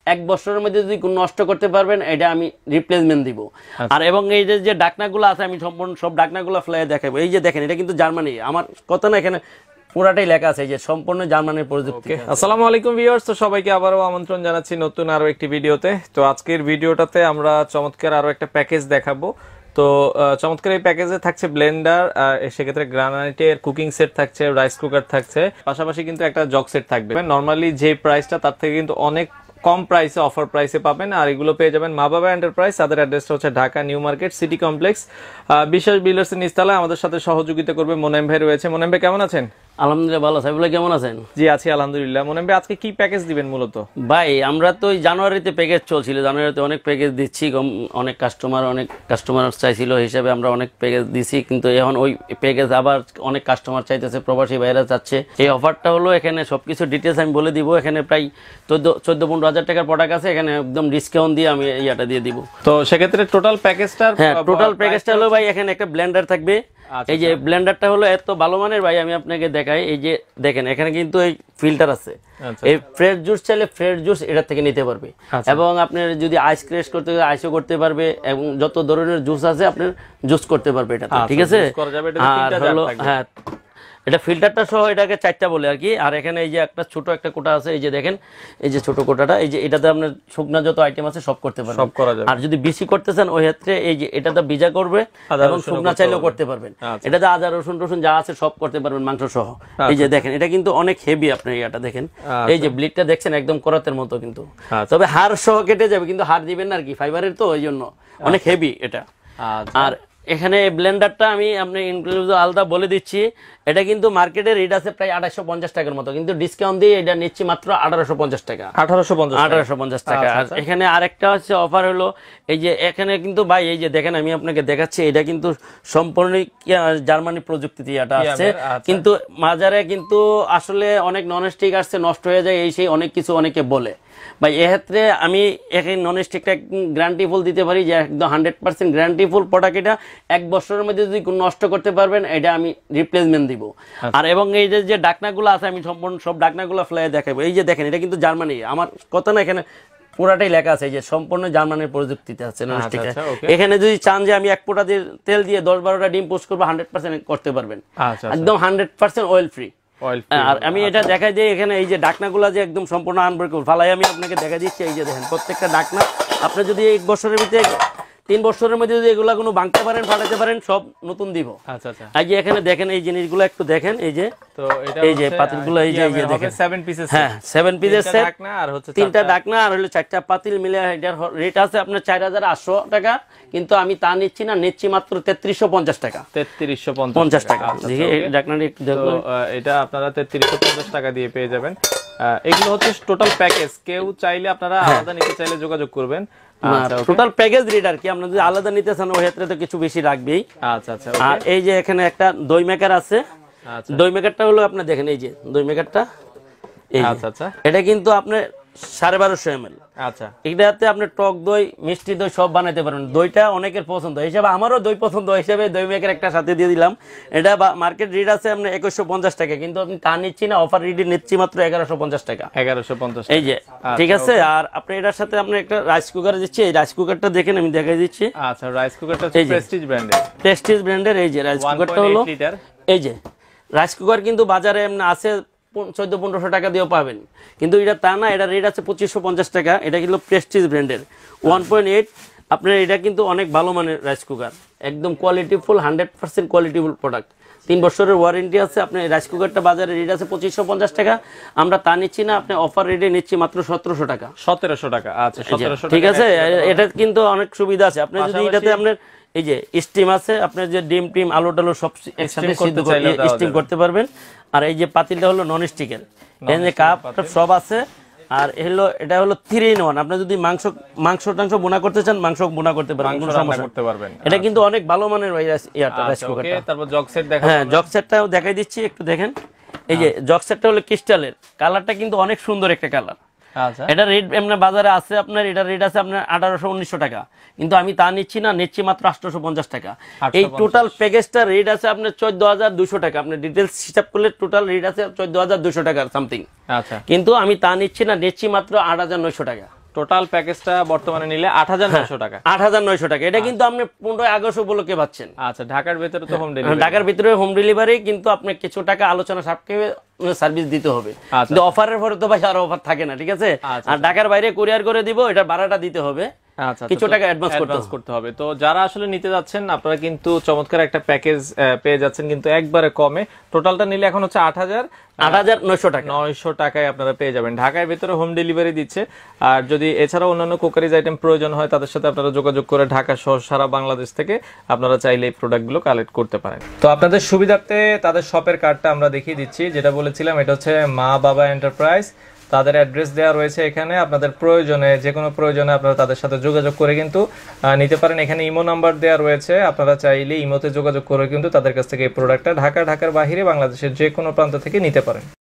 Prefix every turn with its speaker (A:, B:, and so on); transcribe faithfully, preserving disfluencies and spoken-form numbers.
A: এক বছরের মধ্যে যদি কোনো নষ্ট করতে পারবেন এটা আমি রিপ্লেসমেন্ট দিব। আর এবং এই যে যে ডাকনাগুলো আছে আমি সম্পূর্ণ সব ডাকনাগুলো ফ্লাই দেখাবো। এই যে দেখেন এটা কিন্তু জার্মানি, আমার কথা না এখানে পুরাটাই লেখা আছে যে সম্পূর্ণ জার্মানির প্রযুক্তি।
B: আসসালামু আলাইকুম ভিউয়ার্স, তো সবাইকে আবারও আমন্ত্রণ জানাচ্ছি নতুন আরো একটি ভিডিওতে। তো আজকের ভিডিওটাতে আমরা চমৎকার আরো একটা প্যাকেজ দেখাবো। তো চমৎকার এই প্যাকেজে থাকছে ব্লেন্ডার, সেক্ষেত্রে গ্রানাইটের কুকিং সেট থাকছে, রাইস কুকার থাকছে, পাশাপাশি কিন্তু একটা জগ সেট থাকবে। নর্মালি যে প্রাইসটা তার থেকে কিন্তু অনেক কম প্রাইসে অফার প্রাইসে পাবেন। আর এগুলো পেয়ে যাবেন মা বাবা এন্টারপ্রাইজ, তাদের অ্যাড্রেসটা হচ্ছে Dhaka New Market City Complex Biswas বিল্ডার্সের নিচতলায়। আমাদের সাথে সহযোগিতা করবে মোনেম ভাই রয়েছে। মোনেম ভাই কেমন আছেন?
A: আলহামদুলিল্লাহ ভালো। সাইফুল্লাহ কেমন আছেন?
B: জি আছি আলহামদুলিল্লাহ। মোনেম ভাই আজকে কি প্যাকেজ দিবেন মূলত?
A: ভাই আমরা তো জানুয়ারিতে প্যাকেজ চলছিল, জানুয়ারিতে অনেক প্যাকেজ দিচ্ছি, অনেক কাস্টমার অনেক কাস্টমার চাইছিল হিসাবে আমরা অনেক প্যাকেজ দিছি, কিন্তু এখন ওই প্যাকেজ আবার অনেক কাস্টমার চাইতেছে, প্রবাসী ভাইরা চাচ্ছে। এই অফারটা হলো এখানে সবকিছু ডিটেলস আমি বলে দিব। এখানে প্রায় চোদ্দ চোদ্দ পনেরো হাজার টাকার প্রোডাক্ট আছে, এখানে একদম ডিসকাউন্ট দিয়ে আমি ইয়াটা দিয়ে দিব।
B: তো সেক্ষেত্রে টোটাল প্যাকেজটার
A: হ্যাঁ টোটাল প্যাকেজটা হলো ভাই এখানে একটা ব্লেন্ডার থাকবে। এই যে ব্লেন্ডারটা হলো এত ভালো মানের ভাই, আমি আপনাকে দেখাই। এই যে দেখেন এখানে কিন্তু এই ফিল্টার আছে, এই ফ্রেশ জুস চাইলে ফ্রেশ জুস এটা থেকে নিতে পারবে, এবং আপনার যদি আইস ক্রেশ করতে আইসও করতে পারবে, এবং যত ধরনের জুস আছে আপনার জুস করতে পারবে এটা, ঠিক আছে। আর হলো হ্যাঁ এটা ফিল্টারটা সহ এটাকে চারটা বলে আর কি। আর এখানে এই যে একটা ছোট একটা কোটা আছে, এই যে দেখেন এই যে ছোট কোটাটা, এই যে এটাতে আপনার শুকনা যত আইটেম আছে সব করতে পারবেন,
B: সব করা যাবে।
A: আর যদি বেশি করতে চান ওই ক্ষেত্রে এই যে এটাতে ভিজা করবে এবং শুকনা চাইলেও করতে পারবেন। এটাতে আদা রসুন রসুন যা আছে সব করতে পারবেন মাংস সহ। এই যে দেখেন এটা কিন্তু অনেক হেভি, আপনার ইয়াটা দেখেন, এই যে ব্লিডটা দেখছেন একদম করাতের মতো, কিন্তু তবে হাড় সহ কেটে যাবে, কিন্তু হাড় দিবেন না আর কি, ফাইবারের তো ওই জন্য অনেক হেভি এটা। আর এখানে ব্লেন্ডারটা আমি আপনি ইনক্লুড আলাদা বলে দিচ্ছি, এটা কিন্তু মার্কেটের রেট আছে প্রায় আঠাশশো পঞ্চাশ টাকার মতো, কিন্তু ডিসকাউন্ট দিয়ে এটা নিচ্ছি মাত্র আঠারোশো পঞ্চাশ টাকা।
B: আঠারোশো পঞ্চাশ
A: আঠারোশো পঞ্চাশ টাকা। আর এখানে আরেকটা হচ্ছে অফার হলো এই যে এখানে কিন্তু ভাই এই যে দেখেন আমি আপনাকে দেখাচ্ছি, এটা কিন্তু সম্পূর্ণ জার্মানি প্রযুক্তি এটা আছে, কিন্তু বাজারে কিন্তু আসলে অনেক ননস্টিক আসছে নষ্ট হয়ে যায়, এই সেই অনেক কিছু অনেকে বলে। ভাই এক্ষেত্রে আমি এখানে ননস্টিকটা গ্যারান্টি ফুল দিতে পারি যে একদম hundred percent guarantee full product. এটা এক বছরের মধ্যে যদি নষ্ট করতে পারবেন এটা আমি রিপ্লেসমেন্ট দিব। আর এবং এই যে যে ডাকনাগুলো আছে আমি সম্পূর্ণ সব ডাকনাগুলো ফ্লাই দেখাবো। এই যে দেখেন এটা কিন্তু জার্মানি, আমার কথা না এখানে পুরাটাই লেখা আছে যে সম্পূর্ণ জার্মানির প্রযুক্তিতে আছে ননস্টিকে। এখানে যদি চান যে আমি এক পোটা তেল দিয়ে দশ বারোটা ডিম পোস্ট করবো, হান্ড্রেড পার্সেন্ট করতে পারবেন, একদম হান্ড্রেড পার্সেন্ট অয়েল ফ্রি। আর আমি এটা দেখাই দিই, এখানে এই যে ডাকনাগুলো যে একদম সম্পূর্ণ আনব্রেকেবল ফালাই আমি আপনাকে দেখা দিচ্ছি। এই যে দেখেন প্রত্যেকটা ডাকনা আপনি যদি এক বছরের ভিতরে তিন বছরের মধ্যে যদি এগুলা কোনো ভাঙতে পারেন ফাটাতে পারেন সব নতুন দিব। আচ্ছা আচ্ছা। এই যে এখানে দেখেন এই জিনিসগুলো একটু দেখেন, এই যে তো এটা এই যে পাতিলগুলো এই যে এই যে দেখেন সেভেন পিসেস, হ্যাঁ সেভেন পিসের সেট, ডাকনা আর হচ্ছে তিনটা ডাকনা আর হলো চারটা পাতিল মিলে এটার রেট আছে আপনার চার হাজার আটশো টাকা, কিন্তু আমি তা নিচ্ছি না, নিচ্ছি মাত্র তেত্রিশশো পঞ্চাশ টাকা। তেত্রিশশো পঞ্চাশ টাকা। এই ডাকনাটা একটু দেখুন,
B: এটা আপনারা তেত্রিশশো পঞ্চাশ টাকা দিয়ে পেয়ে যাবেন। এগুলো হচ্ছে টোটাল প্যাকেজ, কেউ চাইলে আপনারা আলাদা নিতে চাইলে যোগাযোগ করবেন।
A: টোটাল প্যাকেজ রেট আর কি, আপনারা যদি আলাদা নিতে চান ওই ক্ষেত্রে তো কিছু বেশি রাখবেই।
B: আচ্ছা আচ্ছা। আর
A: এই যে এখানে একটা দই মেকার আছে, দই মেকারটা হলো আপনার দেখেন এই যে দই মেকারটা, আচ্ছা আচ্ছা, এটা কিন্তু আপনার সাড়ে বারোশো এম এল। আচ্ছা, এটাতে আপনি টক দই মিষ্টি দই সব বানাইতে পারবেন। দইটা অনেকের পছন্দ হিসাবে আমারও দই পছন্দ হিসাবে দই মেকার একটা সাথে দিয়ে দিলাম। এটা মার্কেট রেট আছে আপনার একুশশো পঞ্চাশ টাকা, কিন্তু আপনি তা নিচ্ছি না, অফার রেটে নিচ্ছি মাত্র এগারোশো পঞ্চাশ টাকা।
B: এগারোশো পঞ্চাশ,
A: এই যে ঠিক আছে। আর আপনি এটার সাথে আপনি একটা রাইস কুকার দিচ্ছি, এই রাইস কুকারটা দেখেন আমি দেখাই দিচ্ছি।
B: আচ্ছা, রাইস কুকারটা প্রেস্টিজ ব্র্যান্ডের,
A: প্রেস্টিজ ব্র্যান্ডের। এই যে রাইস কুকারটা হলো এই যে রাইস কুকার কিন্তু বাজারে এমনি আছে চোদ্দ পনেরোশো টাকা দিয়েও পাবেন, কিন্তু এটা তা না, এটা রেট আছে পঁচিশশো পঞ্চাশ টাকা। এটা কিন্তু প্রেস্টিজ ব্র্যান্ডের ওয়ান পয়েন্ট এইট। আপনার এটা কিন্তু অনেক ভালো মানের রাইস কুকার, একদম qualityful, hundred percent qualityful product, তিন বছরের ওয়ারেন্টি আছে। আপনার রাইস কুকারটা বাজারে রেট আছে পঁচিশশো পঞ্চাশ টাকা, আমরা তা নিচ্ছি না, আপনি অফার রেটে নিচ্ছি মাত্র সতেরোশো টাকা।
B: সতেরোশো টাকা, আচ্ছা সতেরোশো,
A: ঠিক আছে। এটা কিন্তু অনেক সুবিধা আছে। আপনি যদি এটাতে আপনার এই যে স্টিম আছে, আপনার যে ডিম টিম আলু টালু সব একসাথে সিদ্ধ করে স্টিম করতে পারবেন। আর এই যে পাতিলটা হলো নন স্টিকের, এই যে কাপ সব আছে। আর হলো এটা হলো থ্রি ইন ওয়ান, আপনি যদি মাংস মাংস টাংস বোনা করতে চান মাংস বোনা করতে পারবেন, কোনো সমস্যা করতে পারবেন। এটা কিন্তু অনেক ভালো মানের রাইস কুকারটা।
B: তারপর জগ সেট দেখা,
A: হ্যাঁ জগ সেটটাও দেখাই দিচ্ছি, একটু দেখেন। এই যে জগ সেটটা হলো ক্রিস্টালের, কালারটা কিন্তু অনেক সুন্দর একটা কালার। আচ্ছা, এটা রেট এমনি বাজারে আছে আপনার, এটা রেট আছে আপনার আঠারোশো উনিশশো টাকা, কিন্তু আমি তা নিচ্ছি না, নিচ্ছি মাত্র আটশোশো পঞ্চাশ টাকা। এই টোটাল প্যাকেজটা রেট আছে আপনার চোদ্দ হাজার দুশো টাকা। আপনার ডিটেলস হিসাব করলে টোটাল রেট আছে চোদ্দ হাজার দুশো টাকা সামথিং। আচ্ছা, কিন্তু আমি তা নিচ্ছি না, নিচ্ছি মাত্র আট হাজার নয়শো টাকা।
B: টোটাল প্যাকেজটা বর্তমানে নিলে আট হাজার নয়শো টাকা।
A: আট হাজার নয়শো টাকা, এটা কিন্তু আপনি পনেরোই আগস্ট উপলক্ষে পাচ্ছেন।
B: আচ্ছা, ঢাকার ভিতরে তো হোম ডেলিভারি,
A: ঢাকার ভিতরে হোম ডেলিভারি, কিন্তু আপনি কিছু টাকা আলোচনা সাপেক্ষে সার্ভিস দিতে হবে। কিন্তু অফারের পরে তো ভাই আর অফার থাকে না, ঠিক আছে? আর ঢাকার বাইরে কুরিয়ার করে দিব, এটা ভাড়াটা দিতে হবে,
B: আচ্ছা
A: কিছু টাকা অ্যাডভান্স
B: করতে হবে। তো যারা আসলে নিতে যাচ্ছেন আপনারা কিন্তু চমৎকার একটা প্যাকেজ পেয়ে যাচ্ছেন, কিন্তু একবারে কমে। টোটালটা নিলে এখন হচ্ছে আট হাজার
A: আট হাজার নয়শো টাকা
B: নয়শো টাকায় আপনারা পেয়ে যাবেন। ঢাকার ভিতরে হোম ডেলিভারি দিচ্ছে। আর যদি এছাড়াও অন্যান্য কুকারিজ আইটেম প্রয়োজন হয় তাদের সাথে আপনারা যোগাযোগ করে ঢাকা সহ সারা বাংলাদেশ থেকে আপনারা চাইলে এই প্রোডাক্টগুলো কালেক্ট করতে পারেন। তো আপনাদের সুবিধার্থে তাদের শপের কার্ডটা আমরা দেখিয়ে দিচ্ছি, যেটা বলেছিলাম এটা হচ্ছে মা বাবা এন্টারপ্রাইজ। তাদের অ্যাড্রেস দেওয়া রয়েছে এখানে, আপনাদের প্রয়োজনে যে কোনো প্রয়োজনে আপনারা তাদের সাথে যোগাযোগ করে কিন্তু নিতে পারেন। এখানে ইমো নাম্বার দেওয়া রয়েছে, আপনারা চাইলে ইমোতে যোগাযোগ করে কিন্তু তাদের কাছ থেকে এই প্রোডাক্টটা ঢাকা ঢাকার বাইরে বাংলাদেশের যে কোনো প্রান্ত থেকে নিতে পারেন।